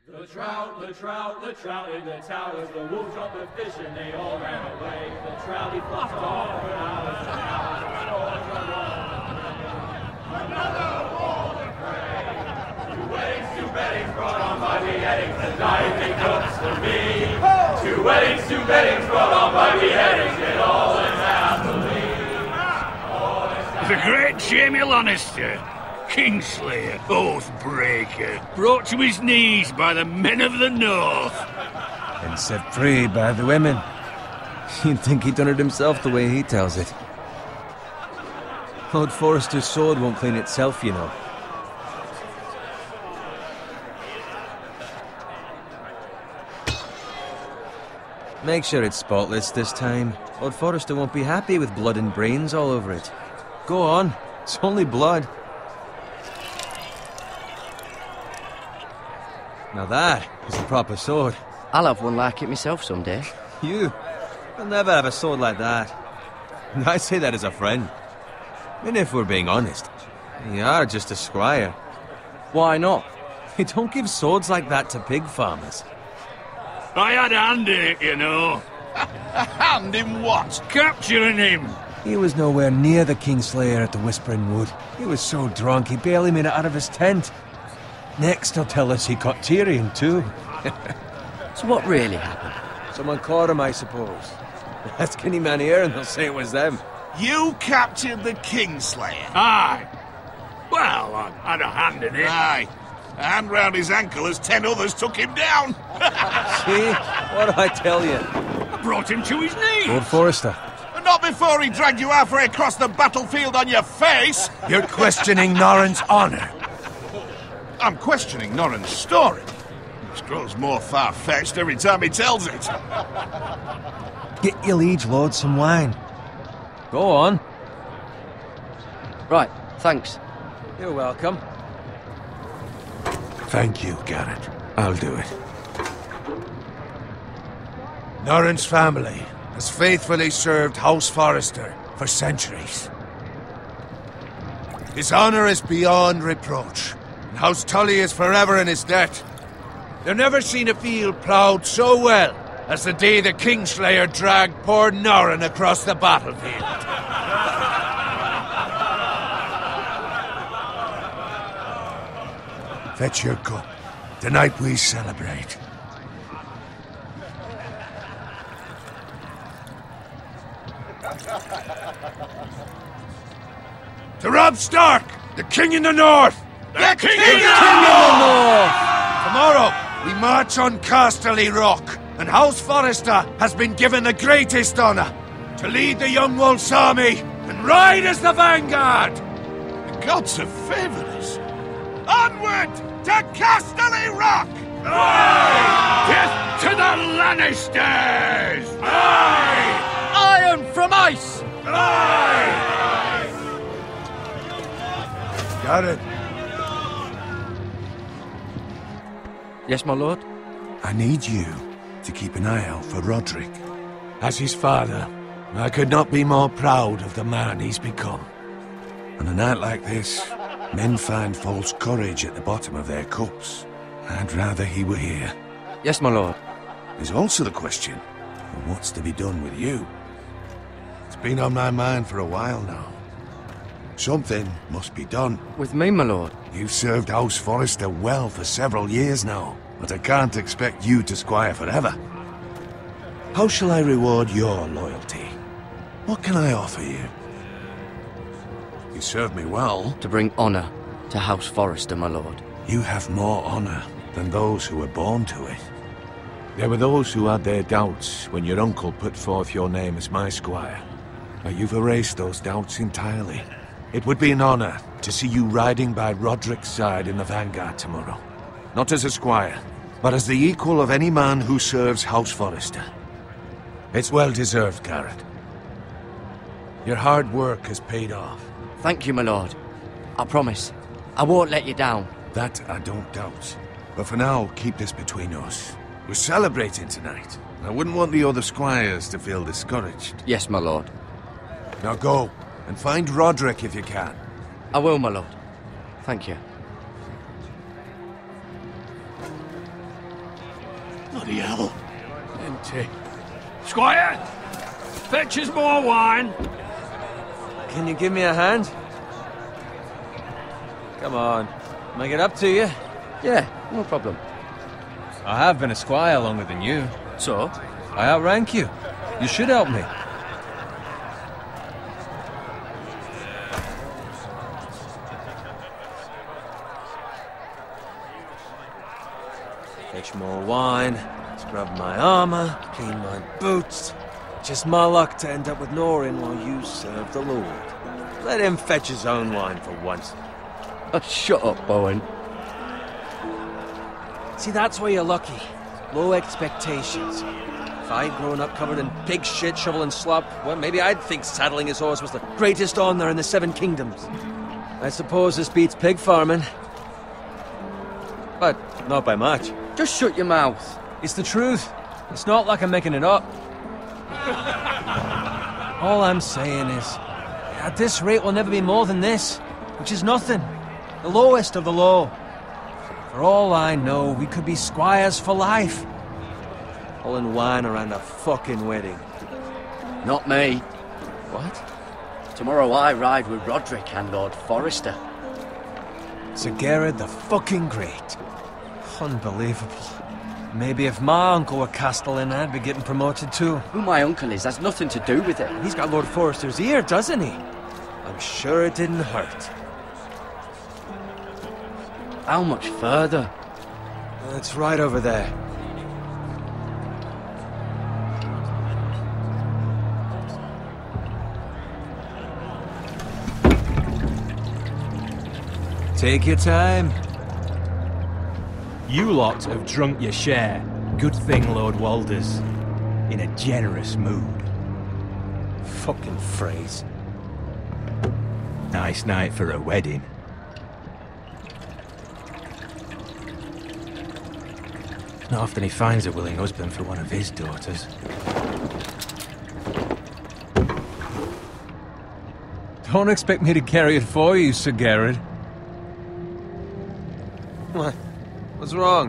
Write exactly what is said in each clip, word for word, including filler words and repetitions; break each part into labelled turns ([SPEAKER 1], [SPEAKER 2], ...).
[SPEAKER 1] The trout, the trout, the trout in the towers, the wolves dropped the fish and they all ran away. The trout, he flopped off for hours and hours, the storms are rolling. Another war to pray. Two weddings, two beddings brought on by beheadings, and diving cooks for me. Two weddings, two beddings brought on by beheadings, it all ends happily.
[SPEAKER 2] The great Jamie Lannister, Kingslayer, Oathbreaker, brought to his knees by the men of the North.
[SPEAKER 3] And set free by the women. You'd think he'd done it himself the way he tells it. Lord Forrester's sword won't clean itself, you know. Make sure it's spotless this time. Lord Forrester won't be happy with blood and brains all over it. Go on, it's only blood. Now that is a proper sword.
[SPEAKER 4] I'll have one like it myself someday.
[SPEAKER 3] You? You'll never have a sword like that. And I say that as a friend. And if we're being honest, you are just a squire.
[SPEAKER 4] Why not?
[SPEAKER 3] You don't give swords like that to pig farmers.
[SPEAKER 2] I had a hand in it, you know.
[SPEAKER 5] A hand in what?
[SPEAKER 2] Capturing him.
[SPEAKER 3] He was nowhere near the Kingslayer at the Whispering Wood. He was so drunk he barely made it out of his tent. Next he'll tell us he caught Tyrion too.
[SPEAKER 4] So what really happened?
[SPEAKER 3] Someone caught him, I suppose. Ask any man here and they'll say it was them.
[SPEAKER 5] You captured the Kingslayer?
[SPEAKER 2] Aye. Well, I had a hand in it.
[SPEAKER 5] Aye. A hand round his ankle as ten others took him down.
[SPEAKER 3] See? What did I tell you?
[SPEAKER 2] I brought him to his knees.
[SPEAKER 3] Lord Forrester.
[SPEAKER 5] Not before he dragged you halfway across the battlefield on your face.
[SPEAKER 6] You're questioning Norrin's honor.
[SPEAKER 5] I'm questioning Norrin's story. It grows more far-fetched every time he tells it.
[SPEAKER 3] Get your liege lord some wine. Go on.
[SPEAKER 4] Right, thanks.
[SPEAKER 3] You're welcome.
[SPEAKER 6] Thank you, Garrett. I'll do it. Norrin's family has faithfully served House Forrester for centuries. His honor is beyond reproach, and House Tully is forever in his debt. They've never seen a field ploughed so well as the day the Kingslayer dragged poor Norrin across the battlefield. Fetch your cup. Tonight we celebrate. To Robb Stark, the King in the North!
[SPEAKER 5] The, the King,
[SPEAKER 6] King
[SPEAKER 5] in the
[SPEAKER 6] North! Tomorrow, we march on Casterly Rock, and House Forrester has been given the greatest honor to lead the Young Wolf's army and ride as the vanguard!
[SPEAKER 5] The gods have favored us. Onward to Casterly Rock!
[SPEAKER 2] Aye! Death to the Lannisters!
[SPEAKER 5] Aye!
[SPEAKER 4] Iron from ice!
[SPEAKER 2] Aye!
[SPEAKER 6] Got it.
[SPEAKER 4] Yes, my lord?
[SPEAKER 6] I need you to keep an eye out for Rodrik. As his father, I could not be more proud of the man he's become. On a night like this, men find false courage at the bottom of their cups. I'd rather he were here.
[SPEAKER 4] Yes, my lord.
[SPEAKER 6] There's also the question of what's to be done with you. It's been on my mind for a while now. Something must be done.
[SPEAKER 4] With me, my lord?
[SPEAKER 6] You've served House Forrester well for several years now, but I can't expect you to squire forever. How shall I reward your loyalty? What can I offer you? You served me well.
[SPEAKER 4] To bring honor to House Forrester, my lord.
[SPEAKER 6] You have more honor than those who were born to it. There were those who had their doubts when your uncle put forth your name as my squire. But you've erased those doubts entirely. It would be an honor to see you riding by Rodrik's side in the vanguard tomorrow. Not as a squire, but as the equal of any man who serves House Forrester. It's well deserved, Garrett. Your hard work has paid off.
[SPEAKER 4] Thank you, my lord. I promise. I won't let you down.
[SPEAKER 6] That I don't doubt. But for now, keep this between us. We're celebrating tonight. I wouldn't want the other squires to feel discouraged.
[SPEAKER 4] Yes, my lord.
[SPEAKER 6] Now go, and find Rodrik if you can.
[SPEAKER 4] I will, my lord. Thank you.
[SPEAKER 2] Bloody hell. Empty. Squire! Fetch us more wine!
[SPEAKER 3] Can you give me a hand? Come on. Make it up to you.
[SPEAKER 4] Yeah, no problem.
[SPEAKER 3] I have been a squire longer than you.
[SPEAKER 4] So?
[SPEAKER 3] I outrank you. You should help me. Fetch more wine, scrub my armor, clean my boots. Just my luck to end up with Norin while you serve the Lord. Let him fetch his own wine for once.
[SPEAKER 4] Oh, shut up, Bowen.
[SPEAKER 3] See, that's why you're lucky. Low expectations. If I'd grown up covered in pig shit, shoveling slop, well, maybe I'd think saddling his horse was the greatest honour in the Seven Kingdoms. I suppose this beats pig farming. But not by much.
[SPEAKER 4] Just shut your mouth.
[SPEAKER 3] It's the truth. It's not like I'm making it up. All I'm saying is, at this rate we'll never be more than this, which is nothing. The lowest of the low. For all I know, we could be squires for life. Pulling wine around a fucking wedding.
[SPEAKER 4] Not me.
[SPEAKER 3] What?
[SPEAKER 4] Tomorrow I ride with Roderick and Lord Forrester.
[SPEAKER 3] Sir Gerard the fucking Great. Unbelievable. Maybe if my uncle were Castellan, I'd be getting promoted too.
[SPEAKER 4] Who my uncle is has nothing to do with it.
[SPEAKER 3] He's got Lord Forrester's ear, doesn't he? I'm sure it didn't hurt.
[SPEAKER 4] How much further?
[SPEAKER 3] It's right over there. Take your time.
[SPEAKER 7] You lot have drunk your share. Good thing Lord Walder's in a generous mood.
[SPEAKER 3] Fucking phrase.
[SPEAKER 7] Nice night for a wedding. Not often he finds a willing husband for one of his daughters.
[SPEAKER 3] Don't expect me to carry it for you, Sir Gerard. What? What's wrong?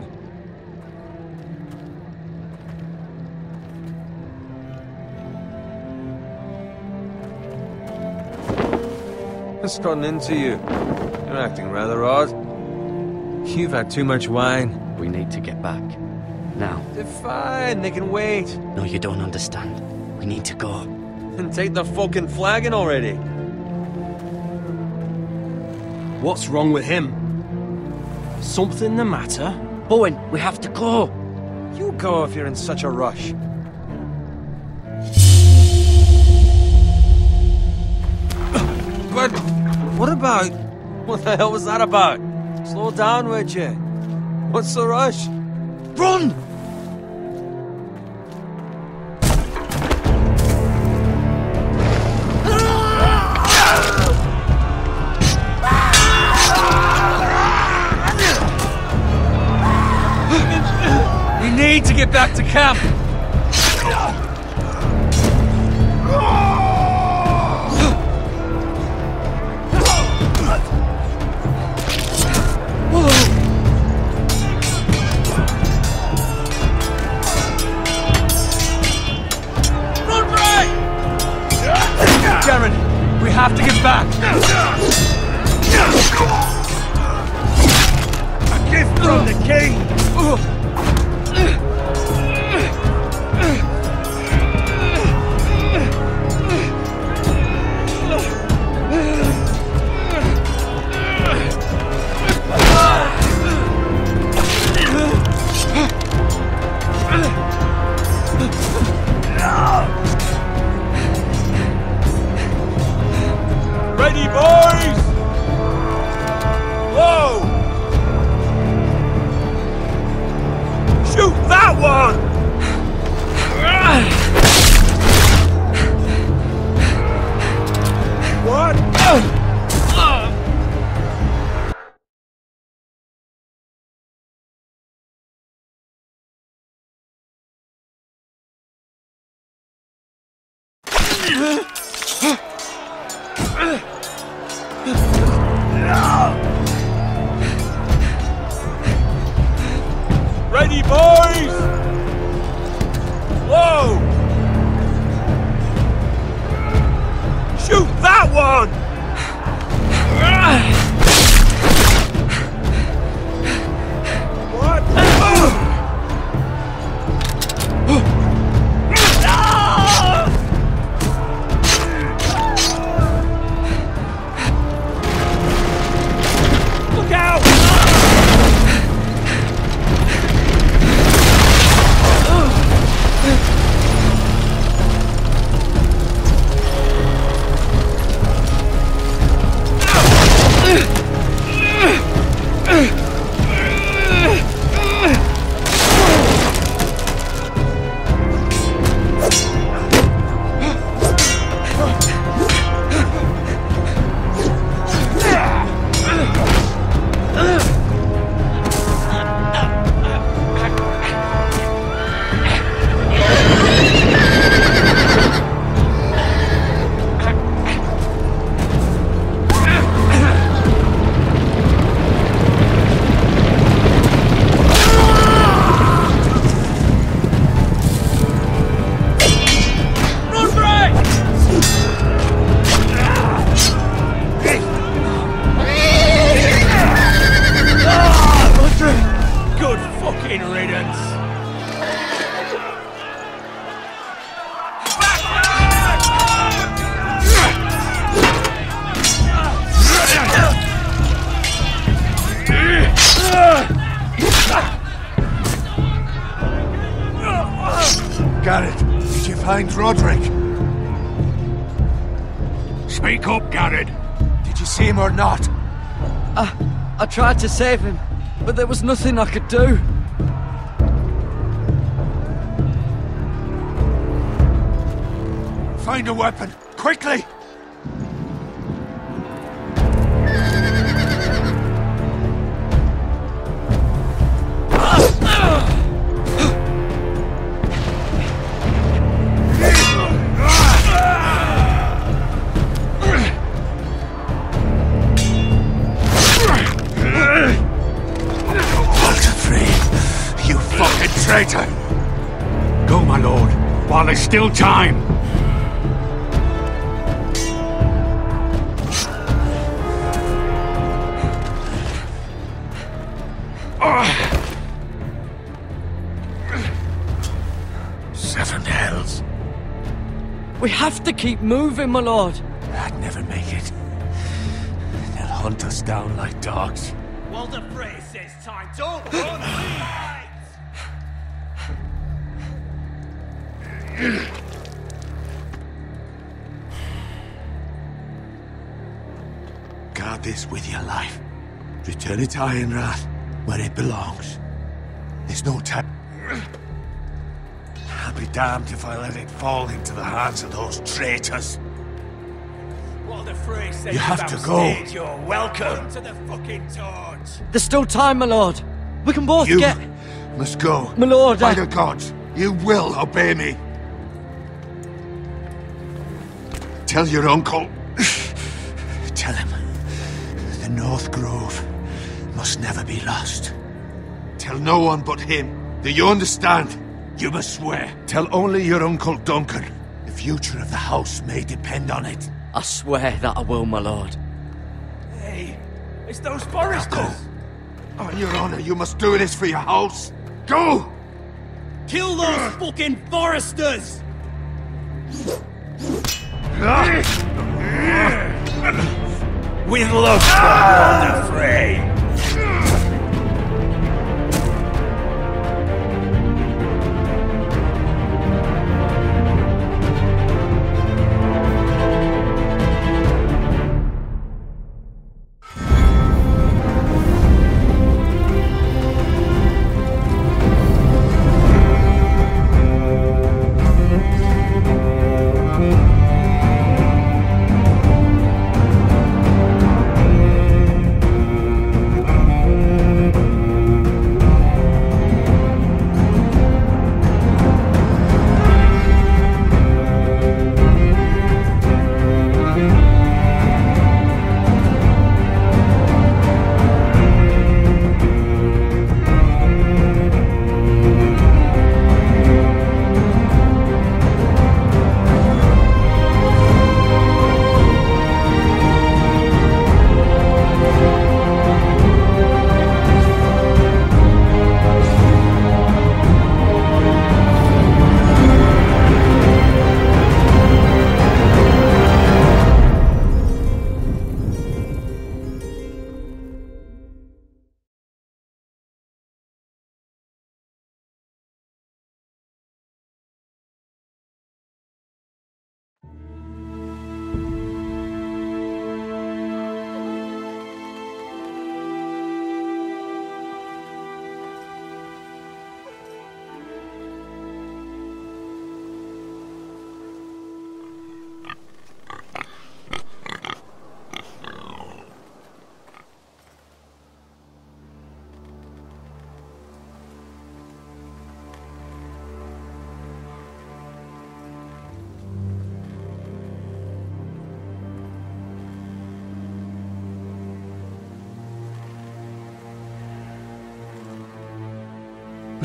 [SPEAKER 3] What's gotten into you? You're acting rather odd. You've had too much wine.
[SPEAKER 4] We need to get back. Now.
[SPEAKER 3] They're fine, they can wait.
[SPEAKER 4] No, you don't understand. We need to go.
[SPEAKER 3] And take the fucking flagon already.
[SPEAKER 7] What's wrong with him? Something the matter?
[SPEAKER 4] Bowen, we have to go.
[SPEAKER 3] You go if you're in such a rush. But what about... What the hell was that about? Slow down, would you? What's the rush?
[SPEAKER 4] Run!
[SPEAKER 3] We need to get back to camp! Gerard, we have to get back!
[SPEAKER 2] A gift from the king! Ready, boys! Whoa! Shoot that one! What? Ready, boys! Good fucking riddance.
[SPEAKER 6] Garrett, did you find Roderick?
[SPEAKER 2] Speak up, Garrett.
[SPEAKER 6] Did you see him or not?
[SPEAKER 4] I, I tried to save him, but there was nothing I could do.
[SPEAKER 6] Find a weapon, quickly!
[SPEAKER 2] Traitor! Go, my lord, while there's still time.
[SPEAKER 6] Seven hells.
[SPEAKER 4] We have to keep moving, my lord.
[SPEAKER 6] I'd never make it. They'll hunt us down like dogs.
[SPEAKER 1] Walder Frey says time. Don't run, please!
[SPEAKER 6] Guard this with your life. Return it to Ironrath, where it belongs. There's no time. I'll be damned if I let it fall into the hands of those traitors.
[SPEAKER 1] Walder Frey says
[SPEAKER 6] You have to go.
[SPEAKER 1] You're welcome to the fucking torch.
[SPEAKER 4] There's still time, my lord. We can both
[SPEAKER 6] You
[SPEAKER 4] get...
[SPEAKER 6] must go.
[SPEAKER 4] My lord,
[SPEAKER 6] By
[SPEAKER 4] I...
[SPEAKER 6] the gods, you will obey me. Tell your uncle. Tell him the North Grove must never be lost. Tell no one but him. Do you understand? You must swear. Tell only your Uncle Duncan. The future of the house may depend on it.
[SPEAKER 4] I swear that I will, my lord.
[SPEAKER 1] Hey, it's those
[SPEAKER 6] Now
[SPEAKER 1] foresters.
[SPEAKER 6] go. On your honor, you must do this for your house. Go!
[SPEAKER 1] Kill those fucking foresters!
[SPEAKER 2] With love from Walder Frey.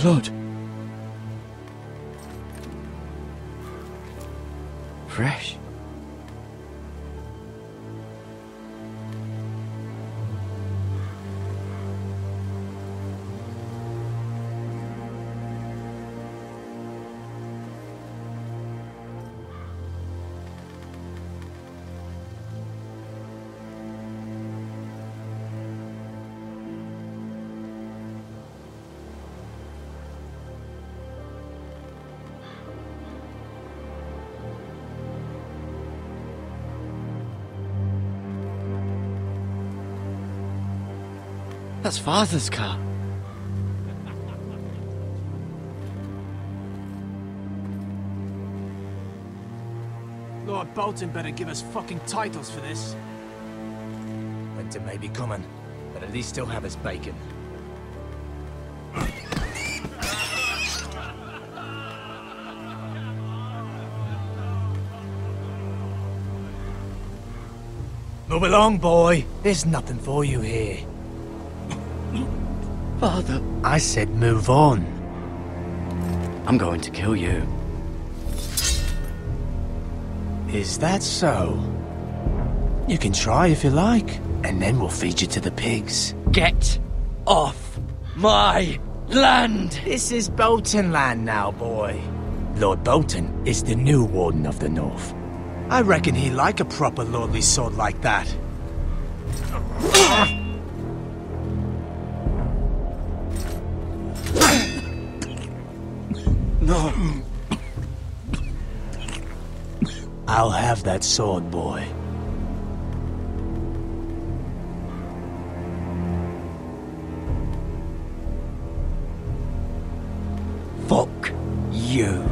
[SPEAKER 4] Blood. Fresh. That's Father's car.
[SPEAKER 3] Lord Bolton better give us fucking titles for this.
[SPEAKER 7] Winter may be coming, but at least still have his bacon. Move along, boy. There's nothing for you here.
[SPEAKER 4] Father,
[SPEAKER 7] I said move on.
[SPEAKER 4] I'm going to kill you.
[SPEAKER 7] Is that so? You can try if you like, and then we'll feed you to the pigs.
[SPEAKER 4] Get off my land!
[SPEAKER 7] This is Bolton land now, boy. Lord Bolton is the new Warden of the North. I reckon he'd like a proper lordly sword like that.
[SPEAKER 4] No.
[SPEAKER 7] I'll have that sword, boy.
[SPEAKER 4] Fuck you.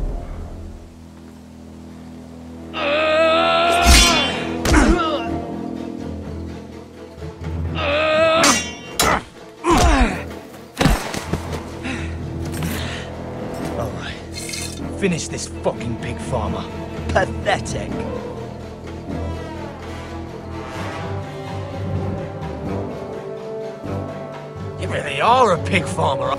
[SPEAKER 7] Finish this fucking pig farmer.
[SPEAKER 4] Pathetic.
[SPEAKER 7] You really are a pig farmer.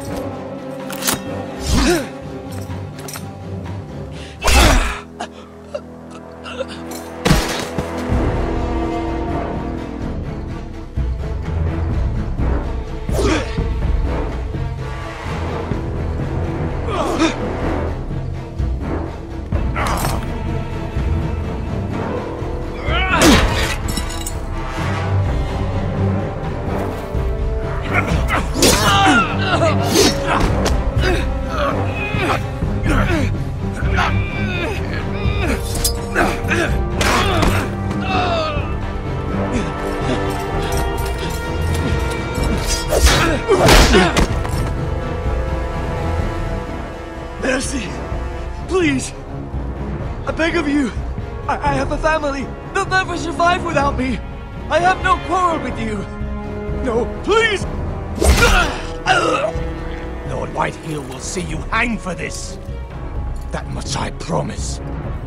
[SPEAKER 4] Mercy! Please! I beg of you! I, I have a family! They'll never survive without me! I have no quarrel with you! No, please!
[SPEAKER 7] Lord Whiteheel will see you hang for this. That much I promise.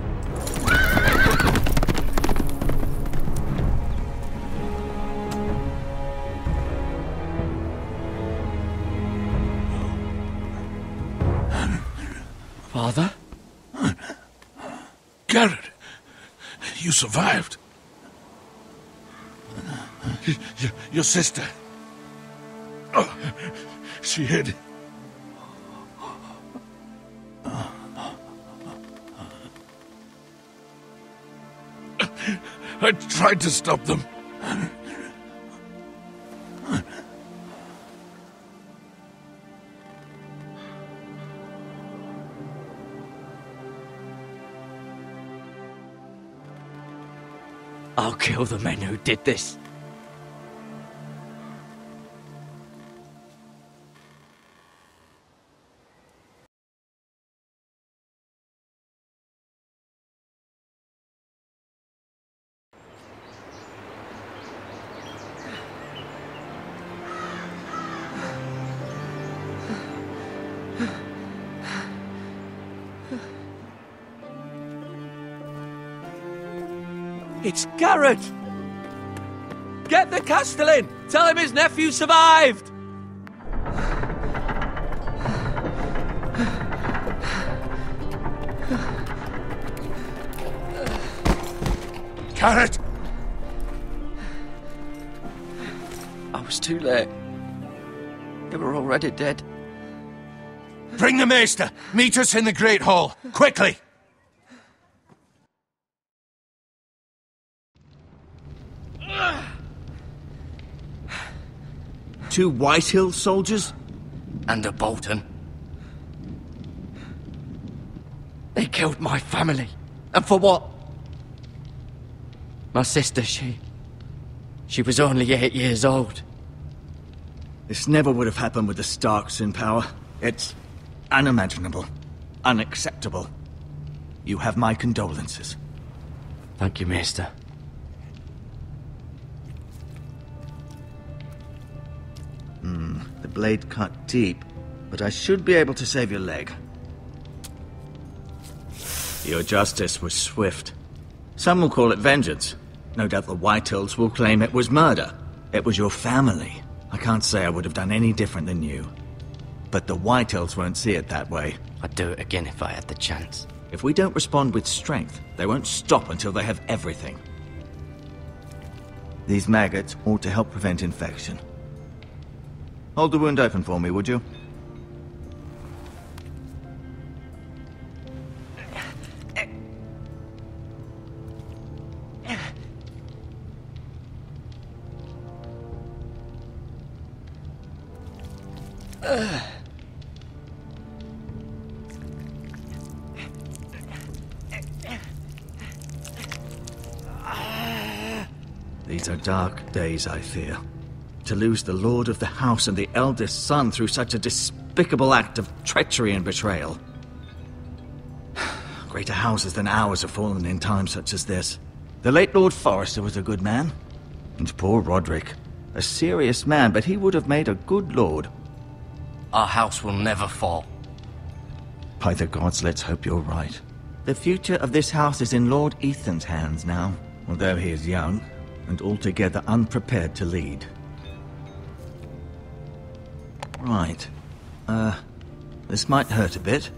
[SPEAKER 4] Father?
[SPEAKER 5] Garrett, you survived. Your, your sister. Oh, she hid. I tried to stop them.
[SPEAKER 4] I'll kill the men who did this.
[SPEAKER 3] It's Garrett! Get the Castellan! Tell him his nephew survived!
[SPEAKER 6] Carrot!
[SPEAKER 4] I was too late. They were already dead.
[SPEAKER 6] Bring the Maester! Meet us in the Great Hall! Quickly!
[SPEAKER 8] Two Whitehill soldiers?
[SPEAKER 4] And a Bolton. They killed my family. And for what? My sister, she... She was only eight years old.
[SPEAKER 8] This never would have happened with the Starks in power. It's unimaginable. Unacceptable. You have my condolences.
[SPEAKER 4] Thank you, Maester.
[SPEAKER 8] Hmm, the blade cut deep, but I should be able to save your leg. Your justice was swift. Some will call it vengeance. No doubt the Whitehills will claim it was murder. It was your family. I can't say I would have done any different than you. But the Whitehills won't see it that way.
[SPEAKER 4] I'd do it again if I had the chance.
[SPEAKER 8] If we don't respond with strength, they won't stop until they have everything. These maggots ought to help prevent infection. Hold the wound open for me, would you? These are dark days, I fear. To lose the lord of the house and the eldest son through such a despicable act of treachery and betrayal. Greater houses than ours have fallen in times such as this. The late Lord Forrester was a good man. And poor Roderick. A serious man, but he would have made a good lord.
[SPEAKER 4] Our house will never fall.
[SPEAKER 8] By the gods, let's hope you're right. The future of this house is in Lord Ethan's hands now, although he is young and altogether unprepared to lead. Right. Uh, this might hurt a bit.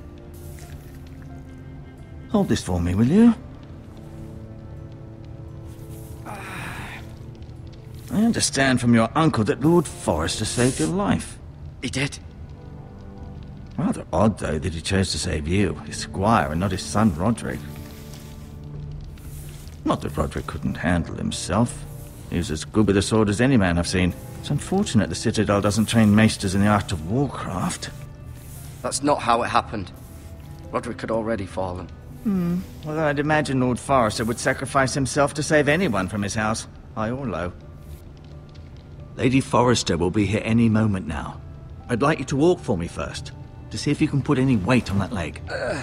[SPEAKER 8] Hold this for me, will you? I understand from your uncle that Lord Forrester saved your life.
[SPEAKER 4] He did.
[SPEAKER 8] Rather odd, though, that he chose to save you, his squire, and not his son Roderick. Not that Roderick couldn't handle himself. He was as good with a sword as any man I've seen. It's unfortunate the Citadel doesn't train maesters in the art of warcraft.
[SPEAKER 4] That's not how it happened. Roderick had already fallen.
[SPEAKER 8] Hmm. Well, I'd imagine Lord Forrester would sacrifice himself to save anyone from his house, high or low. Lady Forrester will be here any moment now. I'd like you to walk for me first, to see if you can put any weight on that leg. Uh.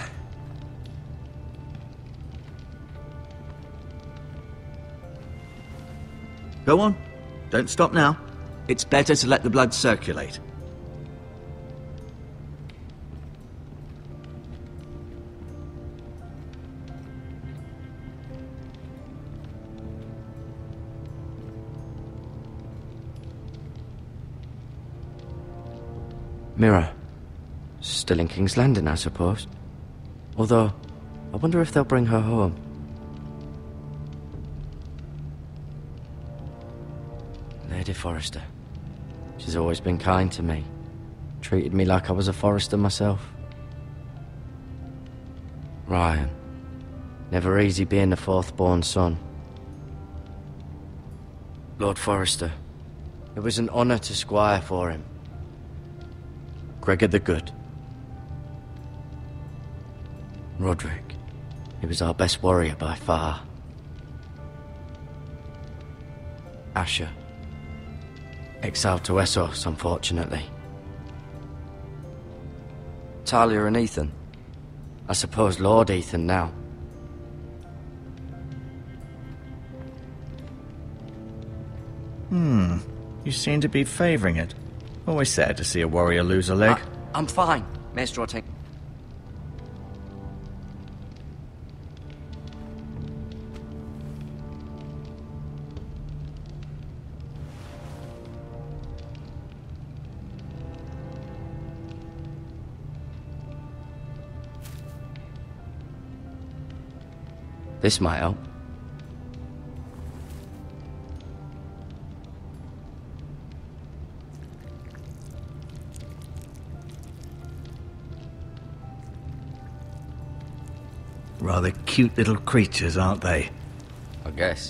[SPEAKER 8] Go on. Don't stop now. It's better to let the blood circulate.
[SPEAKER 4] Mira. Still in King's Landing, I suppose. Although, I wonder if they'll bring her home. Lady Forrester. She's always been kind to me. Treated me like I was a Forrester myself. Ryan. Never easy being the fourth-born son. Lord Forrester. It was an honour to squire for him. Gregor the Good. Roderick. He was our best warrior by far. Asher. Exiled to Essos, unfortunately. Talia and Ethan. I suppose Lord Ethan now.
[SPEAKER 8] Hmm. You seem to be favouring it. Always sad to see a warrior lose a leg.
[SPEAKER 4] I, I'm fine, Maester Ortega. This might help.
[SPEAKER 8] Rather cute little creatures, aren't they?
[SPEAKER 9] I guess.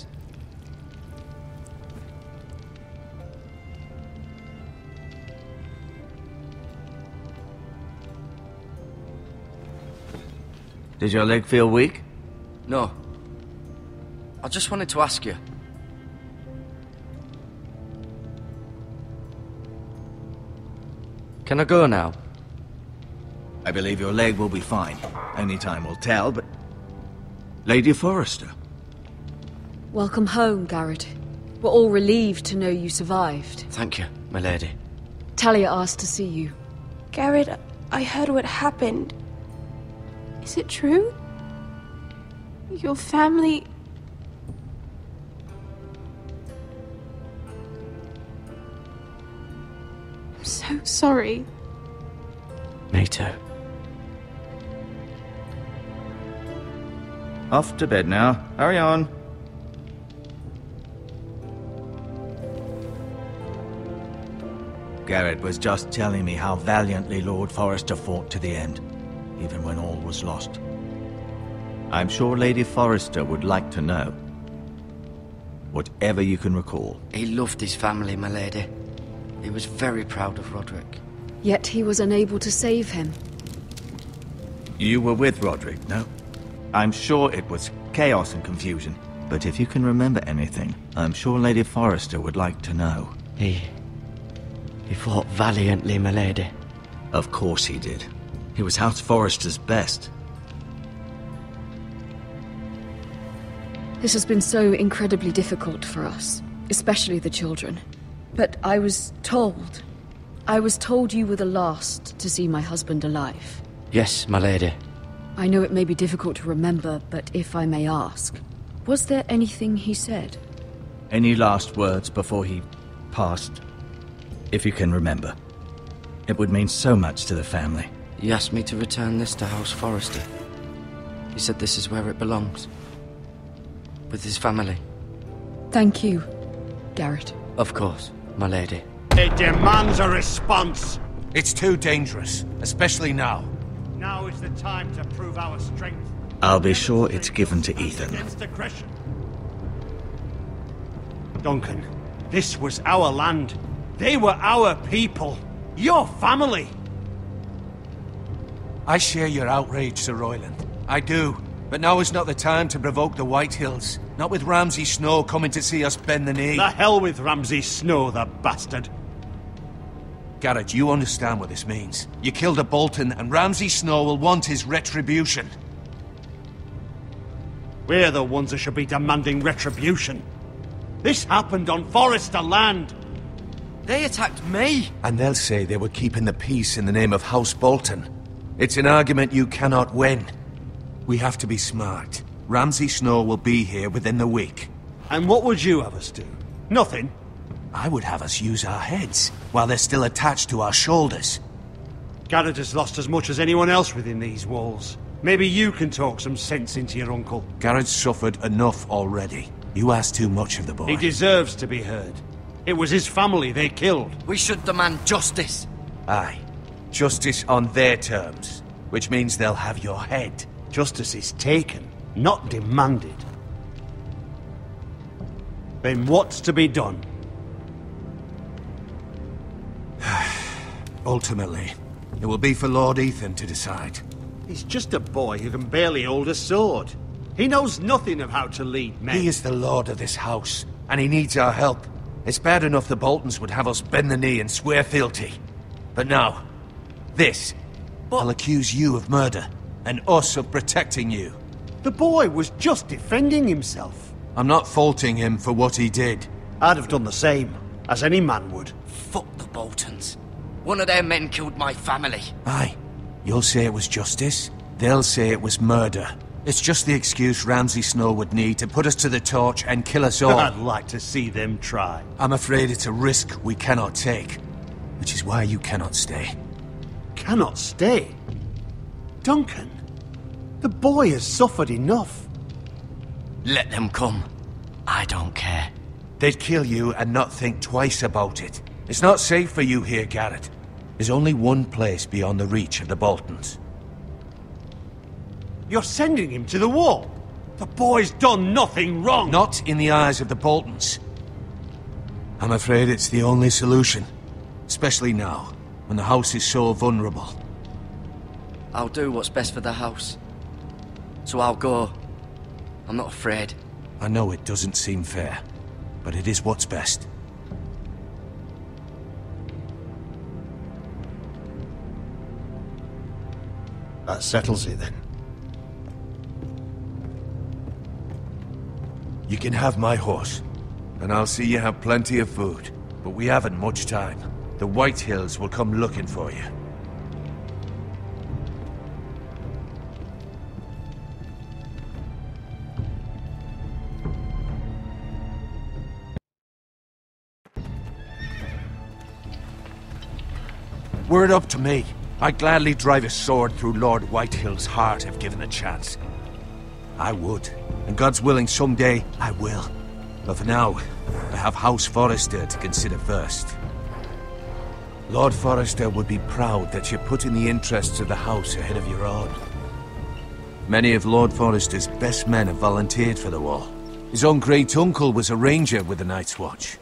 [SPEAKER 8] Does your leg feel weak?
[SPEAKER 9] No. I just wanted to ask you. Can I go now?
[SPEAKER 8] I believe your leg will be fine. Only time will tell, but... Lady Forrester.
[SPEAKER 10] Welcome home, Garrett. We're all relieved to know you survived.
[SPEAKER 9] Thank you, my lady.
[SPEAKER 10] Talia asked to see you.
[SPEAKER 11] Garrett, I heard what happened. Is it true? Your family... I'm so sorry.
[SPEAKER 9] Me too.
[SPEAKER 8] Off to bed now. Hurry on. Garrett was just telling me how valiantly Lord Forrester fought to the end, even when all was lost. I'm sure Lady Forrester would like to know. Whatever you can recall.
[SPEAKER 9] He loved his family, my lady. He was very proud of Roderick.
[SPEAKER 10] Yet he was unable to save him.
[SPEAKER 8] You were with Roderick, no? I'm sure it was chaos and confusion. But if you can remember anything, I'm sure Lady Forrester would like to know.
[SPEAKER 9] He... He fought valiantly, my lady.
[SPEAKER 8] Of course he did. He was House Forrester's best.
[SPEAKER 10] This has been so incredibly difficult for us, especially the children. But I was told... I was told you were the last to see my husband alive.
[SPEAKER 9] Yes, my lady.
[SPEAKER 10] I know it may be difficult to remember, but if I may ask, was there anything he said?
[SPEAKER 8] Any last words before he passed? If you can remember. It would mean so much to the family.
[SPEAKER 9] He asked me to return this to House Forrester. He said this is where it belongs. With his family.
[SPEAKER 10] Thank you, Garrett.
[SPEAKER 9] Of course, my lady.
[SPEAKER 12] It demands a response.
[SPEAKER 6] It's too dangerous, especially now.
[SPEAKER 12] Now is the time to prove our strength.
[SPEAKER 8] I'll be sure it's given to Ethan.
[SPEAKER 12] Against aggression. Duncan, this was our land. They were our people. Your family.
[SPEAKER 6] I share your outrage, Sir Royland. I do. But now is not the time to provoke the Whitehills. Not with Ramsay Snow coming to see us bend the knee.
[SPEAKER 12] The hell with Ramsay Snow, the bastard.
[SPEAKER 6] Garrett, you understand what this means. You killed a Bolton, and Ramsay Snow will want his retribution.
[SPEAKER 12] We're the ones that should be demanding retribution. This happened on Forrester land.
[SPEAKER 9] They attacked me!
[SPEAKER 6] And they'll say they were keeping the peace in the name of House Bolton. It's an argument you cannot win. We have to be smart. Ramsay Snow will be here within the week.
[SPEAKER 12] And what would you have us do? Nothing?
[SPEAKER 6] I would have us use our heads, while they're still attached to our shoulders.
[SPEAKER 12] Garrett has lost as much as anyone else within these walls. Maybe you can talk some sense into your uncle.
[SPEAKER 6] Garrett's suffered enough already. You ask too much of the boy.
[SPEAKER 12] He deserves to be heard. It was his family they killed.
[SPEAKER 9] We should demand justice.
[SPEAKER 6] Aye. Justice on their terms, which means they'll have your head.
[SPEAKER 12] Justice is taken, not demanded. Then what's to be done?
[SPEAKER 6] Ultimately, it will be for Lord Ethan to decide.
[SPEAKER 12] He's just a boy who can barely hold a sword. He knows nothing of how to lead men.
[SPEAKER 6] He is the lord of this house, and he needs our help. It's bad enough the Boltons would have us bend the knee and swear fealty. But now, this, but I'll accuse you of murder, and us of protecting you.
[SPEAKER 12] The boy was just defending himself.
[SPEAKER 6] I'm not faulting him for what he did.
[SPEAKER 12] I'd have done the same, as any man would.
[SPEAKER 9] Fuck the Boltons. One of their men killed my family.
[SPEAKER 6] Aye. You'll say it was justice. They'll say it was murder. It's just the excuse Ramsay Snow would need to put us to the torch and kill us all.
[SPEAKER 12] I'd like to see them try.
[SPEAKER 6] I'm afraid it's a risk we cannot take. Which is why you cannot stay.
[SPEAKER 12] Cannot stay? Duncan, the boy has suffered enough.
[SPEAKER 9] Let them come. I don't care.
[SPEAKER 6] They'd kill you and not think twice about it. It's not safe for you here, Garrett. There's only one place beyond the reach of the Boltons.
[SPEAKER 12] You're sending him to the wall? The boy's done nothing wrong!
[SPEAKER 6] Not in the eyes of the Boltons. I'm afraid it's the only solution. Especially now, when the house is so vulnerable.
[SPEAKER 9] I'll do what's best for the house. So I'll go. I'm not afraid.
[SPEAKER 6] I know it doesn't seem fair, but it is what's best.
[SPEAKER 13] That settles it then.
[SPEAKER 6] You can have my horse, and I'll see you have plenty of food. But we haven't much time. The White Hills will come looking for you. Were it up to me, I'd gladly drive a sword through Lord Whitehill's heart if given the chance. I would, and God's willing someday I will. But for now, I have House Forrester to consider first. Lord Forrester would be proud that you're putting the interests of the house ahead of your own. Many of Lord Forrester's best men have volunteered for the war. His own great uncle was a ranger with the Night's Watch.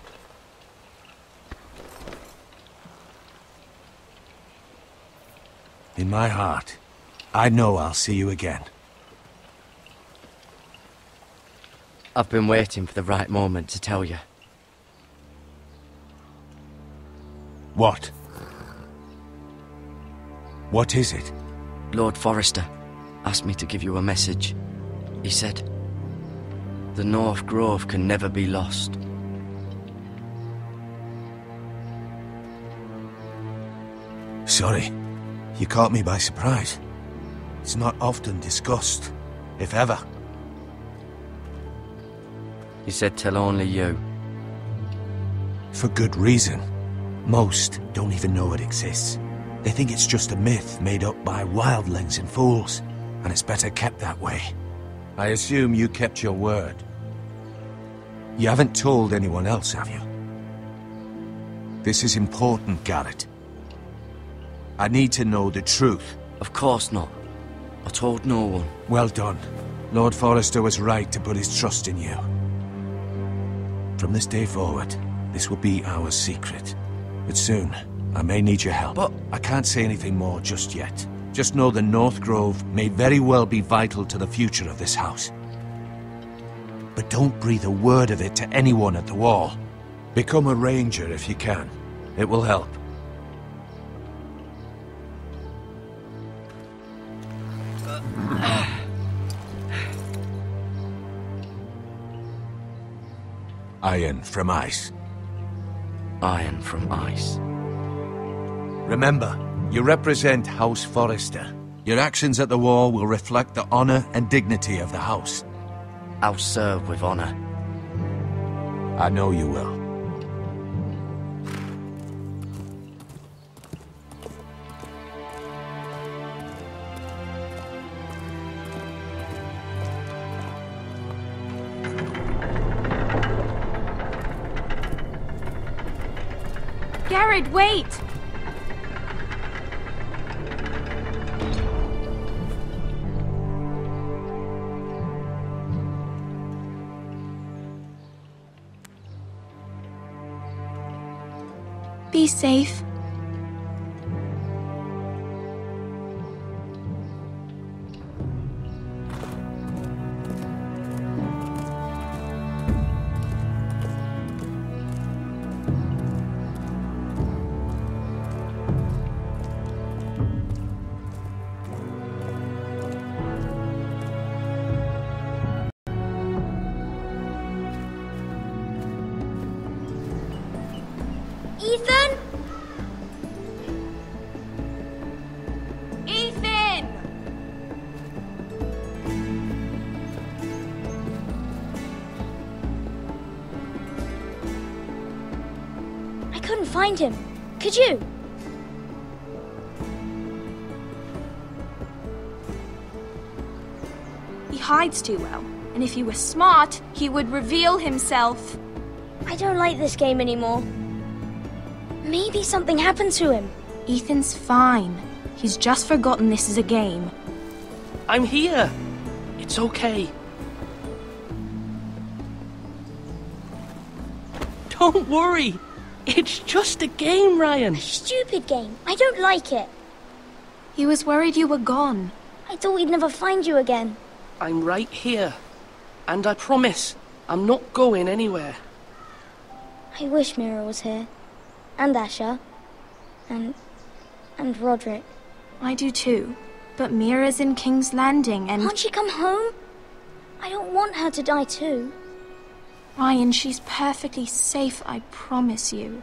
[SPEAKER 6] In my heart, I know I'll see you again.
[SPEAKER 9] I've been waiting for the right moment to tell you.
[SPEAKER 6] What? What is it?
[SPEAKER 9] Lord Forrester asked me to give you a message. He said, the North Grove can never be lost.
[SPEAKER 6] Sorry. You caught me by surprise. It's not often discussed, if ever.
[SPEAKER 9] He said tell only you.
[SPEAKER 6] For good reason. Most don't even know it exists. They think it's just a myth made up by wildlings and fools, and it's better kept that way. I assume you kept your word. You haven't told anyone else, have you? This is important, Garrett. I need to know the truth.
[SPEAKER 9] Of course not. I told no one.
[SPEAKER 6] Well done. Lord Forrester was right to put his trust in you. From this day forward, this will be our secret. But soon, I may need your help.
[SPEAKER 9] But
[SPEAKER 6] I can't say anything more just yet. Just know the North Grove may very well be vital to the future of this house. But don't breathe a word of it to anyone at the wall. Become a ranger if you can. It will help. Iron from ice.
[SPEAKER 9] Iron from ice.
[SPEAKER 6] Remember, you represent House Forrester. Your actions at the war will reflect the honor and dignity of the house.
[SPEAKER 9] I'll serve with honor.
[SPEAKER 6] I know you will.
[SPEAKER 11] Garrett, wait! Be safe.
[SPEAKER 14] Ethan? Ethan! I couldn't find him. Could you?
[SPEAKER 11] He hides too well, and if he were smart, he would reveal himself.
[SPEAKER 14] I don't like this game anymore. Maybe something happened to him.
[SPEAKER 11] Ethan's fine. He's just forgotten this is a game.
[SPEAKER 15] I'm here. It's okay. Don't worry. It's just a game, Ryan.
[SPEAKER 14] Stupid game. I don't like it.
[SPEAKER 11] He was worried you were gone.
[SPEAKER 14] I thought we'd never find you again.
[SPEAKER 15] I'm right here. And I promise, I'm not going anywhere.
[SPEAKER 14] I wish Mira was here. And Asher. And... and Roderick.
[SPEAKER 11] I do too. But Mira's in King's Landing and...
[SPEAKER 14] Can't she come home? I don't want her to die too.
[SPEAKER 11] Ryan, she's perfectly safe, I promise you.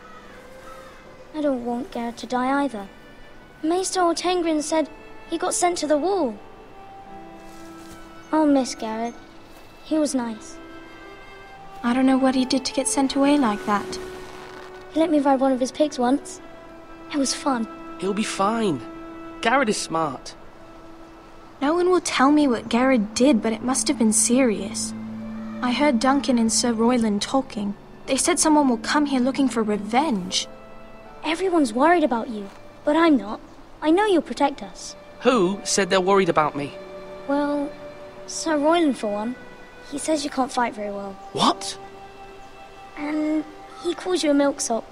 [SPEAKER 14] I don't want Garrett to die either. Maester Ortengrin said he got sent to the wall. I'll miss Garrett. He was nice.
[SPEAKER 11] I don't know what he did to get sent away like that.
[SPEAKER 14] He let me ride one of his pigs once. It was fun.
[SPEAKER 15] He'll be fine. Garrett is smart.
[SPEAKER 11] No one will tell me what Garrett did, but it must have been serious. I heard Duncan and Sir Royland talking. They said someone will come here looking for revenge.
[SPEAKER 14] Everyone's worried about you, but I'm not. I know you'll protect us.
[SPEAKER 15] Who said they're worried about me?
[SPEAKER 14] Well, Sir Royland for one. He says you can't fight very well.
[SPEAKER 15] What?
[SPEAKER 14] And he calls you a milksop.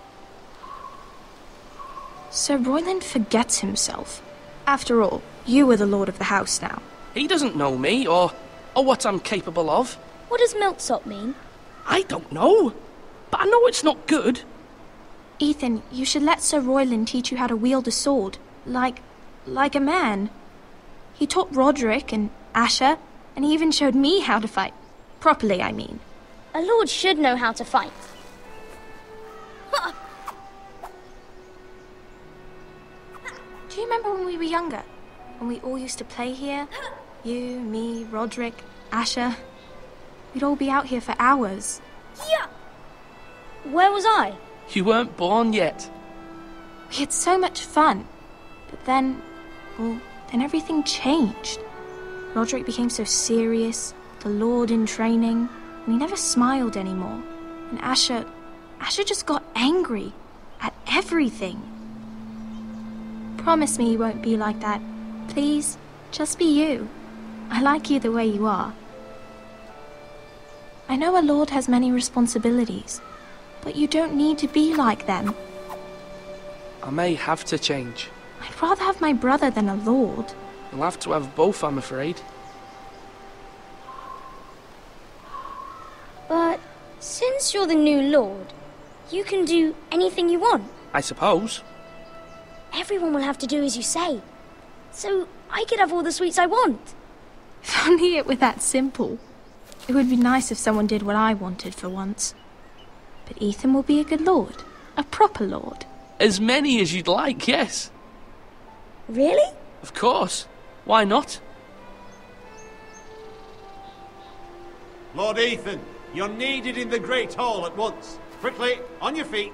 [SPEAKER 11] Sir Royland forgets himself. After all, you are the lord of the house now.
[SPEAKER 15] He doesn't know me, or, or what I'm capable of.
[SPEAKER 14] What does milksop mean?
[SPEAKER 15] I don't know, but I know it's not good.
[SPEAKER 11] Ethan, you should let Sir Royland teach you how to wield a sword. Like... like a man. He taught Roderick and Asher, and he even showed me how to fight. Properly, I mean.
[SPEAKER 14] A lord should know how to fight.
[SPEAKER 11] Do you remember when we were younger? When we all used to play here? You, me, Roderick, Asher. We'd all be out here for hours.
[SPEAKER 14] Yeah. Where was I?
[SPEAKER 15] You weren't born yet.
[SPEAKER 11] We had so much fun. But then, well, then everything changed. Roderick became so serious, the Lord in training, and he never smiled anymore. And Asher, Asher just got angry at everything. Promise me you won't be like that. Please, just be you. I like you the way you are. I know a lord has many responsibilities, but you don't need to be like them.
[SPEAKER 15] I may have to change.
[SPEAKER 11] I'd rather have my brother than a lord.
[SPEAKER 15] You'll have to have both, I'm afraid.
[SPEAKER 14] But since you're the new lord, you can do anything you want.
[SPEAKER 15] I suppose.
[SPEAKER 14] Everyone will have to do as you say. So I could have all the sweets I want.
[SPEAKER 11] If only it were that simple. It would be nice if someone did what I wanted for once. But Ethan will be a good lord. A proper lord.
[SPEAKER 15] As many as you'd like, yes.
[SPEAKER 14] Really?
[SPEAKER 15] Of course. Why not?
[SPEAKER 12] Lord Ethan, you're needed in the Great Hall at once. Quickly, on your feet.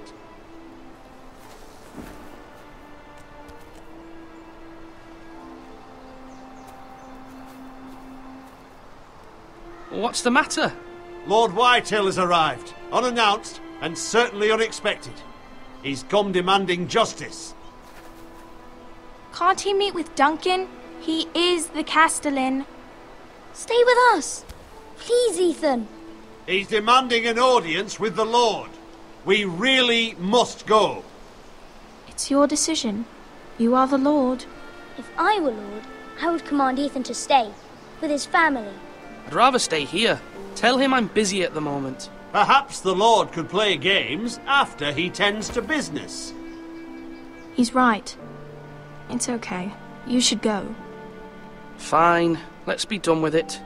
[SPEAKER 15] What's the matter?
[SPEAKER 12] Lord Whitehill has arrived, unannounced and certainly unexpected. He's come demanding justice.
[SPEAKER 11] Can't he meet with Duncan? He is the Castellan.
[SPEAKER 14] Stay with us. Please, Ethan.
[SPEAKER 12] He's demanding an audience with the Lord. We really must go.
[SPEAKER 11] It's your decision. You are the Lord.
[SPEAKER 14] If I were Lord, I would command Ethan to stay, with his family.
[SPEAKER 15] I'd rather stay here. Tell him I'm busy at the moment.
[SPEAKER 12] Perhaps the Lord could play games after he tends to business.
[SPEAKER 11] He's right. It's okay. You should go.
[SPEAKER 15] Fine. Let's be done with it.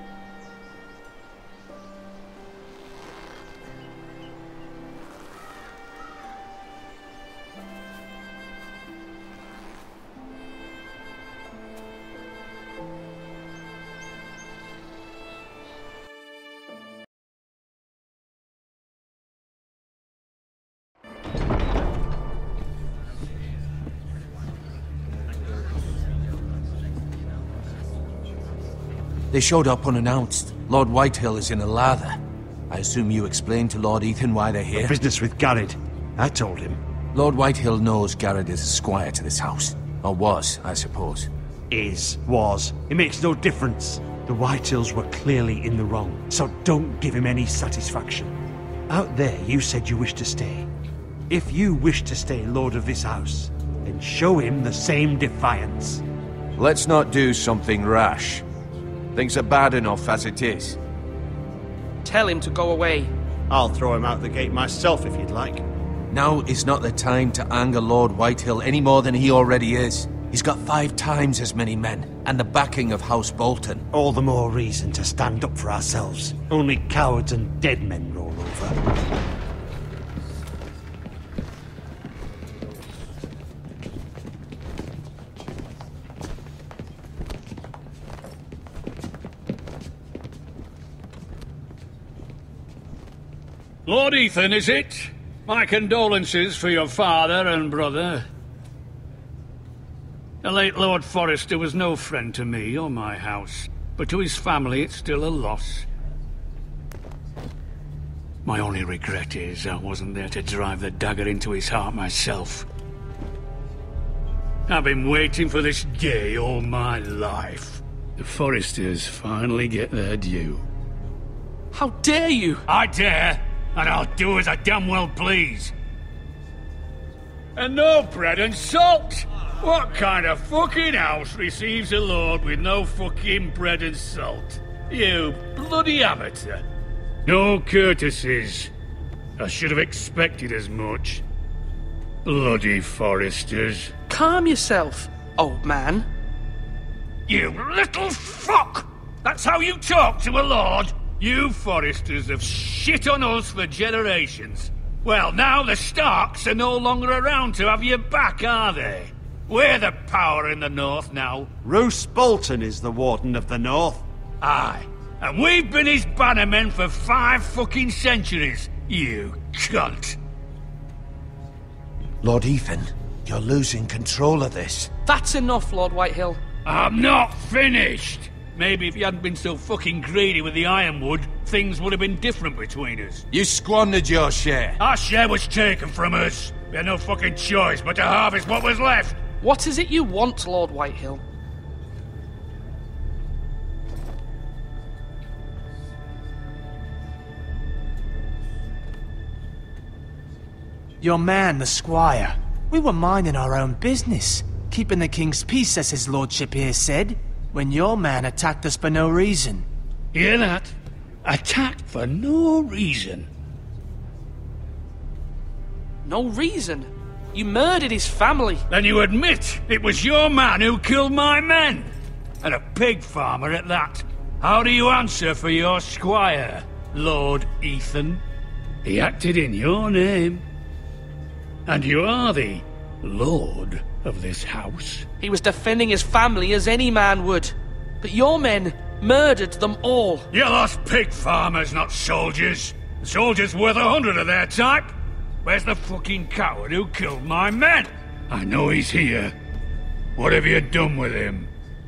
[SPEAKER 3] They showed up unannounced. Lord Whitehill is in a lather. I assume you explained to Lord Ethan why they're here?
[SPEAKER 12] The business with Garrett. I told him.
[SPEAKER 3] Lord Whitehill knows Garrett is a squire to this house. Or was, I suppose.
[SPEAKER 12] is, was. It makes no difference. The Whitehills were clearly in the wrong, so don't give him any satisfaction. Out there, you said you wished to stay. If you wish to stay lord of this house, then show him the same defiance.
[SPEAKER 6] Let's not do something rash. Things are bad enough as it is.
[SPEAKER 15] Tell him to go away.
[SPEAKER 13] I'll throw him out the gate myself if you'd like.
[SPEAKER 3] Now is not the time to anger Lord Whitehill any more than he already is. He's got five times as many men, and the backing of House Bolton.
[SPEAKER 12] All the more reason to stand up for ourselves. Only cowards and dead men roll over.
[SPEAKER 2] Lord Ethan, is it? My condolences for your father and brother. The late Lord Forrester was no friend to me or my house, but to his family it's still a loss. My only regret is I wasn't there to drive the dagger into his heart myself. I've been waiting for this day all my life. The Forresters finally get their due.
[SPEAKER 15] How dare you?
[SPEAKER 2] I dare, and I'll do as I damn well please. And no bread and salt! What kind of fucking house receives a lord with no fucking bread and salt? You bloody amateur. No courtesies. I should have expected as much. Bloody Forresters.
[SPEAKER 15] Calm yourself, old man.
[SPEAKER 2] You little fuck! That's how you talk to a lord? You Forresters have shit on us for generations. Well, now the Starks are no longer around to have your back, are they? We're the power in the north now.
[SPEAKER 12] Roose Bolton is the Warden of the North.
[SPEAKER 2] Aye. And we've been his bannermen for five fucking centuries, you cunt.
[SPEAKER 3] Lord Ethan, you're losing control of this.
[SPEAKER 15] That's enough, Lord Whitehill.
[SPEAKER 2] I'm not finished. Maybe if you hadn't been so fucking greedy with the ironwood, things would have been different between us.
[SPEAKER 3] You squandered your share.
[SPEAKER 2] Our share was taken from us. We had no fucking choice but to harvest what was left.
[SPEAKER 15] What is it you want, Lord Whitehill?
[SPEAKER 7] Your man, the squire. We were minding our own business, keeping the king's peace, as his lordship here said, when your man attacked us for no reason.
[SPEAKER 2] Hear that? Attacked for no reason.
[SPEAKER 15] No reason? You murdered his family.
[SPEAKER 2] Then you admit it was your man who killed my men. And a pig farmer at that. How do you answer for your squire, Lord Ethan? He acted in your name. And you are the lord of this house.
[SPEAKER 15] He was defending his family as any man would. But your men murdered them all.
[SPEAKER 2] You lost pig farmers, not soldiers. The soldiers worth a hundred of their type. Where's the fucking coward who killed my men? I know he's here. What have you done with him?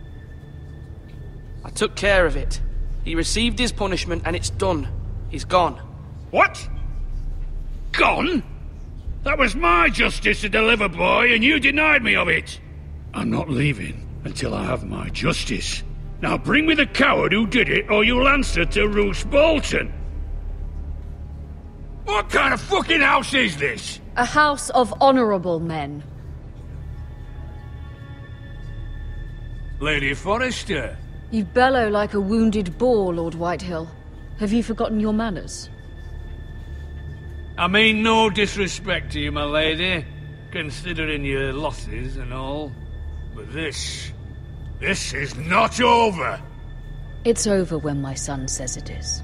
[SPEAKER 15] I took care of it. He received his punishment and it's done. He's gone.
[SPEAKER 2] What? Gone? That was my justice to deliver, boy, and you denied me of it. I'm not leaving until I have my justice. Now bring me the coward who did it, or you'll answer to Roose Bolton. What kind of fucking house is this?
[SPEAKER 10] A house of honorable men.
[SPEAKER 2] Lady Forrester.
[SPEAKER 10] You bellow like a wounded boar, Lord Whitehill. Have you forgotten your manners?
[SPEAKER 2] I mean no disrespect to you, my lady, considering your losses and all. But this... this is not over.
[SPEAKER 10] It's over when my son says it is.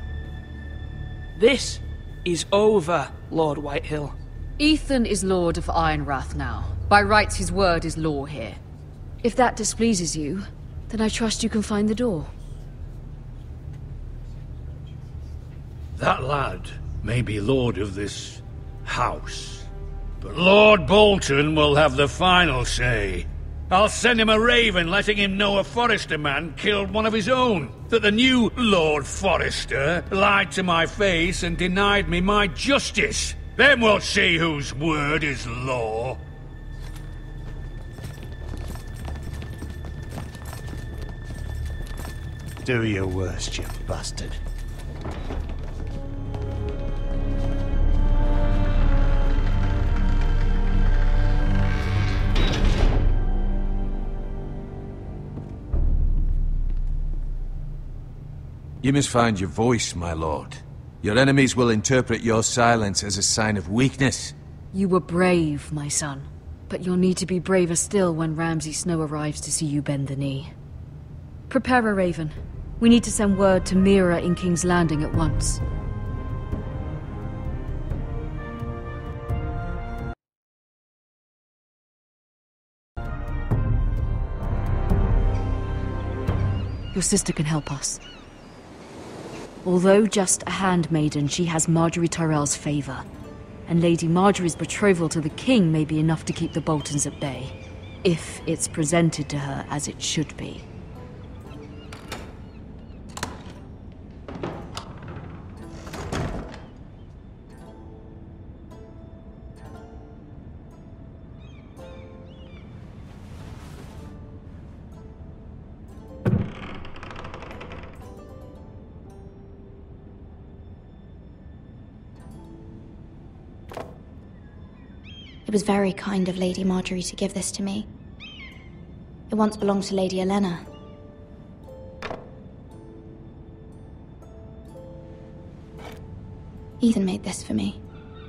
[SPEAKER 15] This is over, Lord Whitehill.
[SPEAKER 10] Ethan is Lord of Ironrath now. By rights, his word is law here. If that displeases you, then I trust you can find the door.
[SPEAKER 2] That lad may be lord of this house, but Lord Bolton will have the final say. I'll send him a raven letting him know a Forrester man killed one of his own, that the new Lord Forrester lied to my face and denied me my justice. Then we'll see whose word is law.
[SPEAKER 12] Do your worst, you bastard.
[SPEAKER 6] You must find your voice, my lord. Your enemies will interpret your silence as a sign of weakness.
[SPEAKER 10] You were brave, my son. But you'll need to be braver still when Ramsay Snow arrives to see you bend the knee. Prepare a raven. We need to send word to Mira in King's Landing at once. Your sister can help us. Although just a handmaiden, she has Marjorie Tyrell's favor. And Lady Marjorie's betrothal to the king may be enough to keep the Boltons at bay. If it's presented to her as it should be.
[SPEAKER 16] It was very kind of Lady Marjorie to give this to me. It once belonged to Lady Elena. Ethan made this for me.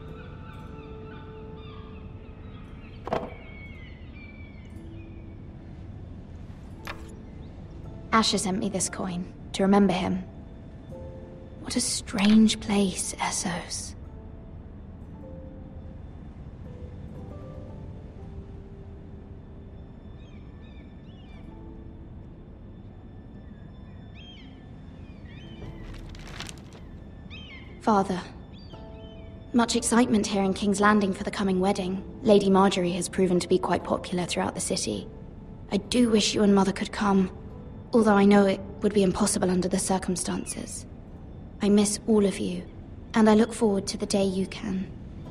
[SPEAKER 16] Asher sent me this coin to remember him. What a strange place, Essos. Father, much excitement here in King's Landing for the coming wedding. Lady Marjorie has proven to be quite popular throughout the city. I do wish you and Mother could come, although I know it would be impossible under the circumstances. I miss all of you, and I look forward to the day you can.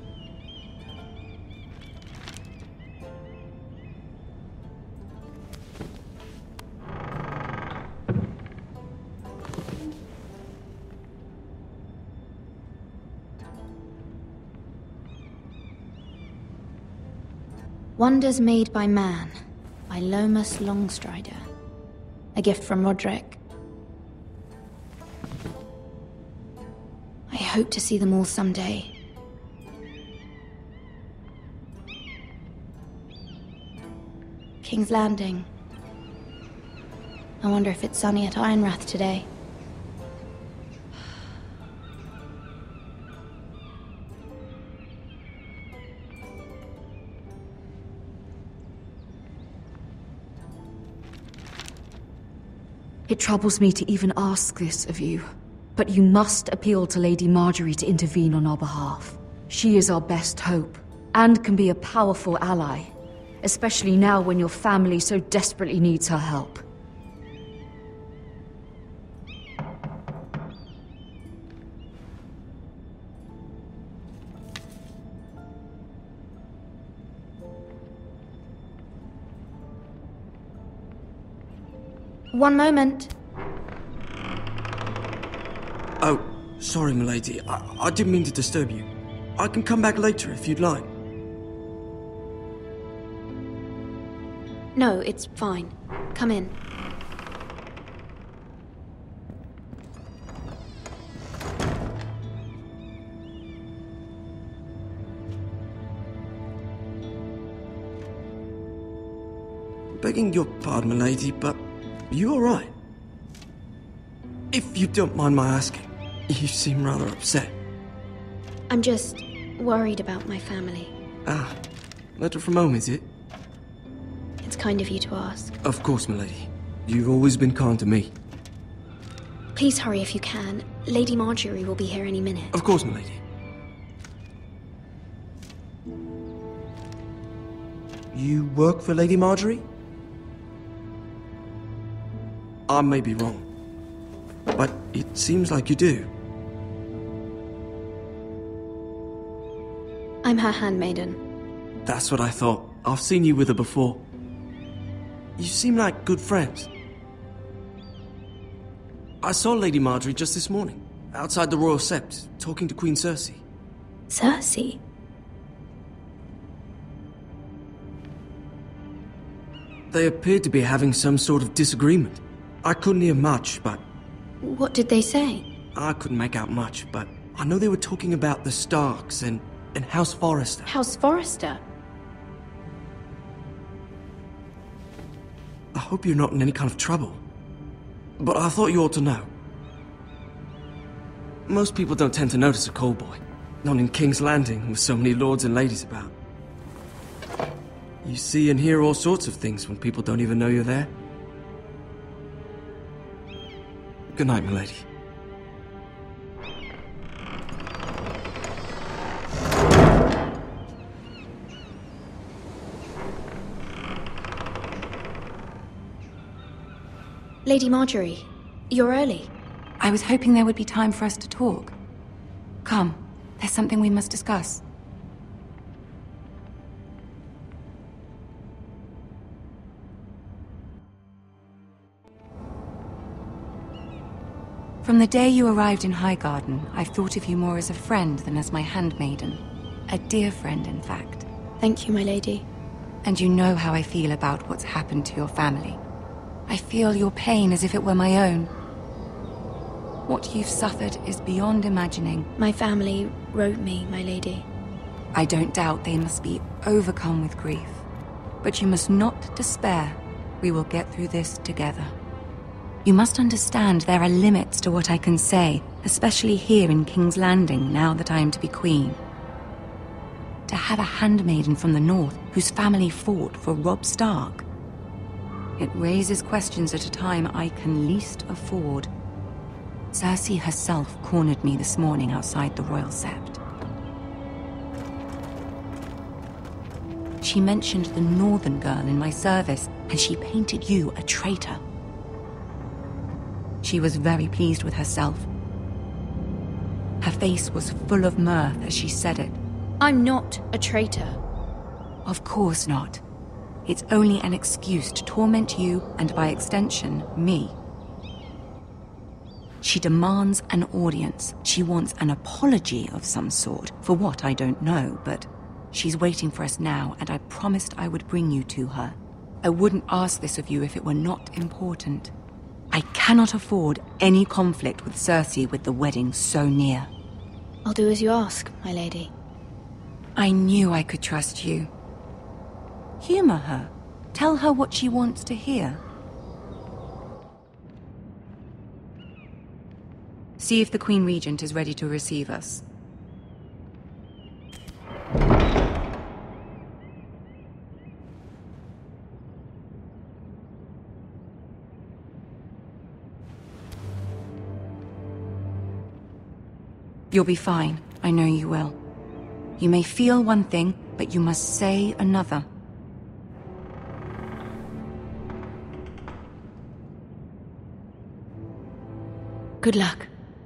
[SPEAKER 16] Wonders Made by Man, by Lomas Longstrider. A gift from Roderick. I hope to see them all someday. King's Landing. I wonder if it's sunny at Ironrath today.
[SPEAKER 10] It troubles me to even ask this of you, but you must appeal to Lady Marjorie to intervene on our behalf. She is our best hope, and can be a powerful ally, especially now when your family so desperately needs her help.
[SPEAKER 16] One moment.
[SPEAKER 15] Oh, sorry, milady. I, I didn't mean to disturb you. I can come back later if you'd like.
[SPEAKER 16] No, it's fine. Come in.
[SPEAKER 15] Begging your pardon, milady, but you all right? If you don't mind my asking, you seem rather upset.
[SPEAKER 16] I'm just worried about my family.
[SPEAKER 15] Ah, letter from home, is it?
[SPEAKER 16] It's kind of you to ask.
[SPEAKER 15] Of course, milady. You've always been kind to me.
[SPEAKER 16] Please hurry if you can. Lady Marjorie will be here any minute.
[SPEAKER 15] Of course, milady. You work for Lady Marjorie? I may be wrong, but it seems like you do.
[SPEAKER 16] I'm her handmaiden.
[SPEAKER 15] That's what I thought. I've seen you with her before. You seem like good friends. I saw Lady Marjorie just this morning, outside the Royal Sept, talking to Queen Cersei.
[SPEAKER 11] Cersei?
[SPEAKER 15] They appeared to be having some sort of disagreement. I couldn't hear much, but...
[SPEAKER 16] What did they say?
[SPEAKER 15] I couldn't make out much, but I know they were talking about the Starks and, and House Forrester.
[SPEAKER 16] House Forrester?
[SPEAKER 15] I hope you're not in any kind of trouble. But I thought you ought to know. Most people don't tend to notice a callboy. Not in King's Landing, with so many lords and ladies about. You see and hear all sorts of things when people don't even know you're there. Good night, milady.
[SPEAKER 16] Lady Marjorie, you're early.
[SPEAKER 17] I was hoping there would be time for us to talk. Come, there's something we must discuss. From the day you arrived in Highgarden, I've thought of you more as a friend than as my handmaiden. A dear friend, in fact.
[SPEAKER 16] Thank you, my lady.
[SPEAKER 17] And you know how I feel about what's happened to your family. I feel your pain as if it were my own. What you've suffered is beyond imagining.
[SPEAKER 16] My family wrote me, my lady.
[SPEAKER 17] I don't doubt they must be overcome with grief. But you must not despair. We will get through this together. You must understand there are limits to what I can say, especially here in King's Landing, now that I am to be queen. To have a handmaiden from the north whose family fought for Robb Stark. It raises questions at a time I can least afford. Cersei herself cornered me this morning outside the Royal Sept. She mentioned the northern girl in my service, and she painted you a traitor. She was very pleased with herself. Her face was full of mirth as she said it.
[SPEAKER 16] I'm not a traitor.
[SPEAKER 17] Of course not. It's only an excuse to torment you, and by extension, me. She demands an audience. She wants an apology of some sort, for what I don't know, but she's waiting for us now, and I promised I would bring you to her. I wouldn't ask this of you if it were not important. I cannot afford any conflict with Cersei with the wedding so near.
[SPEAKER 16] I'll do as you ask, my lady.
[SPEAKER 17] I knew I could trust you. Humor her. Tell her what she wants to hear. See if the Queen Regent is ready to receive us. You'll be fine. I know you will. You may feel one thing, but you must say another.
[SPEAKER 16] Good luck.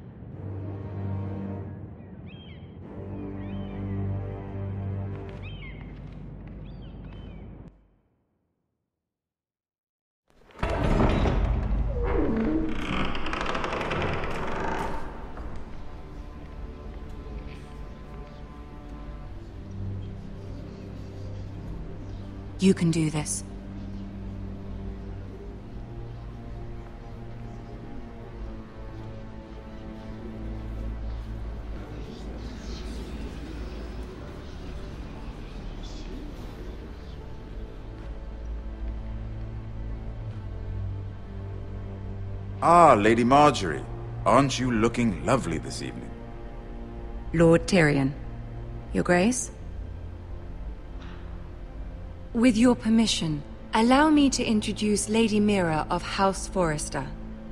[SPEAKER 17] You can do this.
[SPEAKER 18] Ah, Lady Marjorie. Aren't you looking lovely this evening?
[SPEAKER 17] Lord Tyrion. Your Grace? With your permission, allow me to introduce Lady Mira of House Forrester.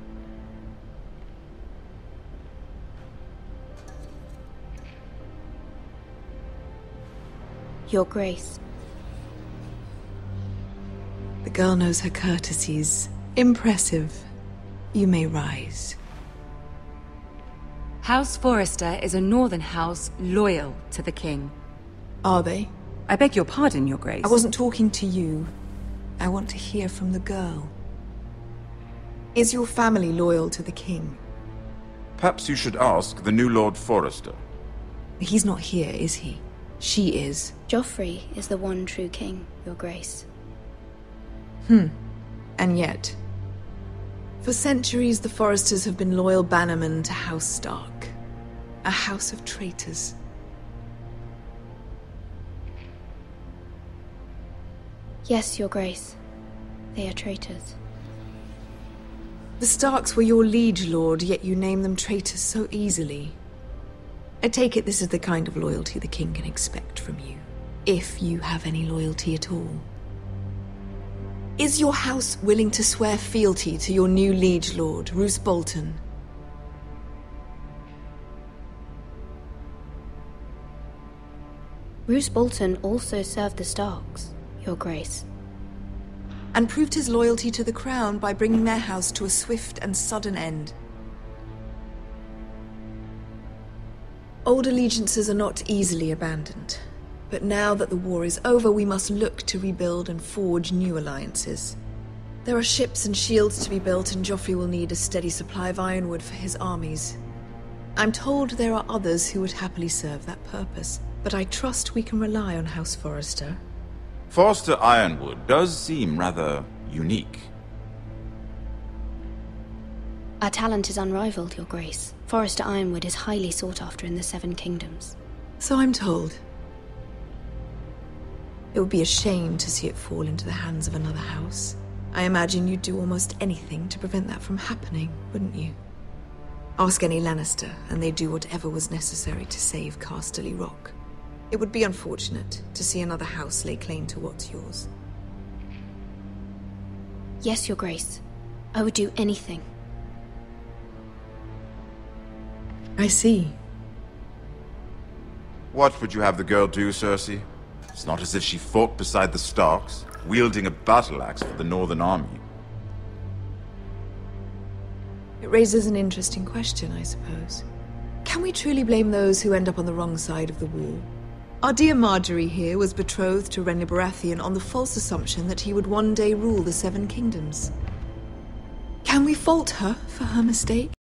[SPEAKER 16] Your Grace.
[SPEAKER 19] The girl knows her courtesies. Impressive. You may rise.
[SPEAKER 17] House Forrester is a northern house loyal to the king.
[SPEAKER 19] Are they?
[SPEAKER 17] I beg your pardon, Your Grace.
[SPEAKER 19] I wasn't talking to you. I want to hear from the girl. Is your family loyal to the king?
[SPEAKER 18] Perhaps you should ask the new Lord Forrester.
[SPEAKER 19] He's not here, is he? She is.
[SPEAKER 16] Joffrey is the one true king, Your Grace.
[SPEAKER 19] Hmm. And yet, for centuries the Forresters have been loyal bannermen to House Stark. A house of traitors.
[SPEAKER 16] Yes, Your Grace. They are traitors.
[SPEAKER 19] The Starks were your liege lord, yet you name them traitors so easily. I take it this is the kind of loyalty the king can expect from you. If you have any loyalty at all. Is your house willing to swear fealty to your new liege lord, Roose Bolton?
[SPEAKER 16] Roose Bolton also served the Starks, Your Grace.
[SPEAKER 19] And proved his loyalty to the crown by bringing their house to a swift and sudden end. Old allegiances are not easily abandoned, but now that the war is over, we must look to rebuild and forge new alliances. There are ships and shields to be built, and Joffrey will need a steady supply of ironwood for his armies. I'm told there are others who would happily serve that purpose, but I trust we can rely on House Forrester.
[SPEAKER 18] Forrester Ironwood does seem rather unique.
[SPEAKER 16] Our talent is unrivaled, Your Grace. Forrester Ironwood is highly sought after in the Seven Kingdoms.
[SPEAKER 19] So I'm told. It would be a shame to see it fall into the hands of another house. I imagine you'd do almost anything to prevent that from happening, wouldn't you? Ask any Lannister, and they'd do whatever was necessary to save Casterly Rock. It would be unfortunate to see another house lay claim to what's yours.
[SPEAKER 16] Yes, Your Grace. I would do anything.
[SPEAKER 19] I see.
[SPEAKER 18] What would you have the girl do, Cersei? It's not as if she fought beside the Starks, wielding a battle axe for the Northern Army.
[SPEAKER 19] It raises an interesting question, I suppose. Can we truly blame those who end up on the wrong side of the wall? Our dear Marjorie here was betrothed to Renly Baratheon on the false assumption that he would one day rule the Seven Kingdoms. Can we fault her for her mistake?